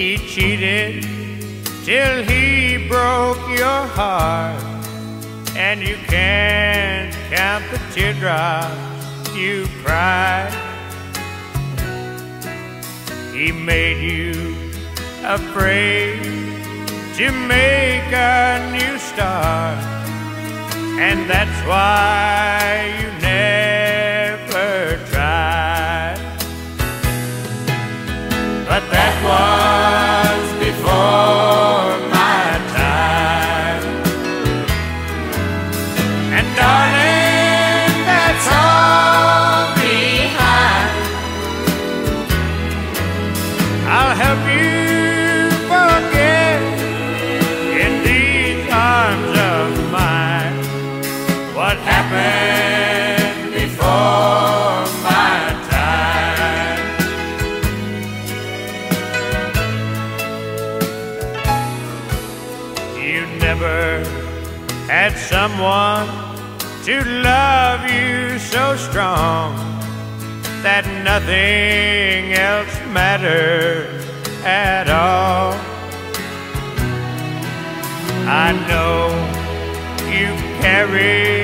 He cheated till he broke your heart, and you can't count the teardrops you cried. He made you afraid to make a new start, and that's why you never tried. But that was before my time, and darling, that's all behind. I'll help you forget in these arms of mine what happened before my time. You never had someone to love you so strong that nothing else mattered at all. I know you carry